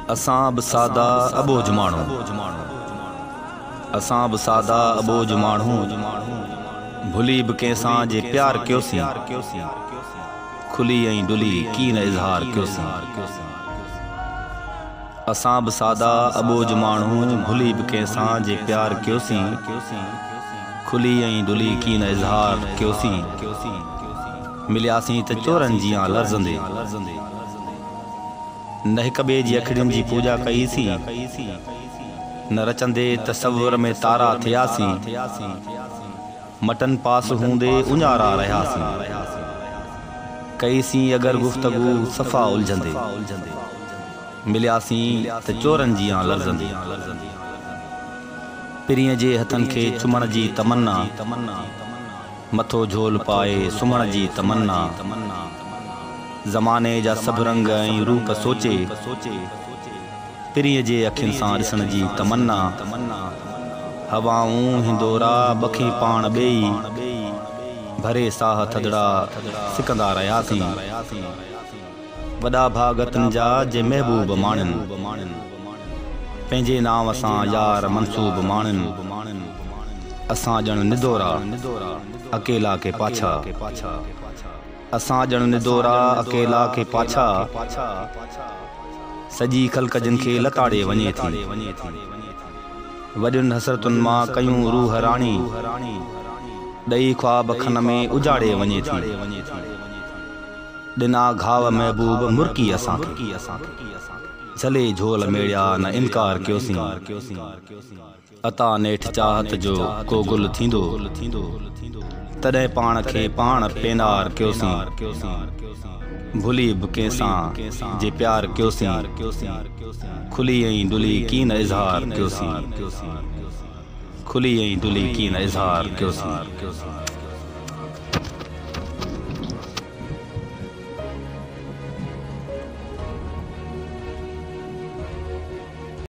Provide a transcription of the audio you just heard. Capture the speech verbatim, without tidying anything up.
असां बि सादा अबोझ माण्हू असां बि सादा अबोझ माण्हू भुली बि कंहिंसां जे प्यार कयोसीं खुली ऐं डुली कीन इज़हार कयोसीं। असां बि सादा अबोझ माण्हू भुली बि कंहिंसां जे प्यार कयोसीं खुली ऐं डुली कीन इज़हार कयोसीं। मिलियासीं त चोरनि जियां लर्ज़ंदे न हिक ॿिए जी अखियुनि जी पूजा कईसीं न रचंदे तसव्वुर में तारा थियासीं मटन पास हूंदे उञारा रहियासीं कईसीं अगरि गुफ़्तगू सफ़ा उलझंदे मिलियासीं त चोरनि जियां लर्ज़ंदे पिरीअ जे हथनि खे चुमण जी तमन्ना मथो झोल पाए सुम्हण जी तमन्ना ज़माने जा सभु रंग ऐं रूप सोचे पिरीअ जे अखियुनि सां ॾिसण जी तमन्ना हवाऊं हिंदोरा बखी पाण ॿेई भरे साह थदड़ा सिकंदा रहियासीं वॾा भागतनि जा जे महबूब माणनि पंहिंजे नाम सां यार मंसूब माणनि असां ॼण निदोरा अकेला के पाछा असां ॼण निदोरा अकेला के पाछा सॼी ख़ल्क़ जिन खे लताड़े वञे थी वॾियुनि हसरतुनि मां कयूं रूह राणी ॾई ख्वाब खन में उजाड़े वञे थी ॾिना घाव महबूब मुर्की असांखे झले झोल मेड़िया न इनकार कयोसीं अता नेठ चाहत जो को गुल थींदो तॾहिं पाण खे पाण पेनार कयोसीं भुली बि कंहिंसां जे प्यार कयोसीं खुली ऐं डुली कीन इज़हार कयोसीं खुली ऐं डुली कीन इज़हार कयोसीं।